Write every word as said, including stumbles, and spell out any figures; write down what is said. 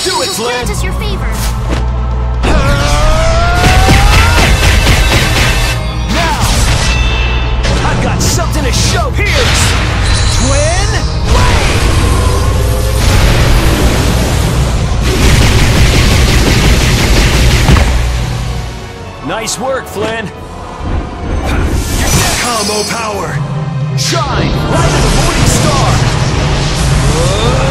Do it, Flynn! Grant us your favor. Now! I've got something to show! Here's Twin Wave! Nice work, Flynn! Combo power! Shine! Light of the morning star!